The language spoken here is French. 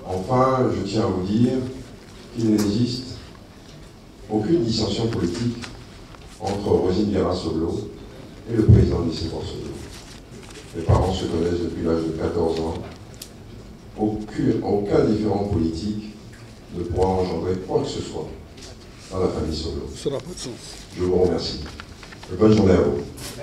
Enfin, je tiens à vous dire qu'il n'existe aucune dissension politique entre Rosine Guérin-Soglo et le président Nicéphore Soglo. Mes parents se connaissent depuis l'âge de 14 ans. Aucun différent politique ne pourra engendrer quoi que ce soit dans la famille Soglo. Ça n'a pas de sens. Je vous remercie. Bonne journée à vous.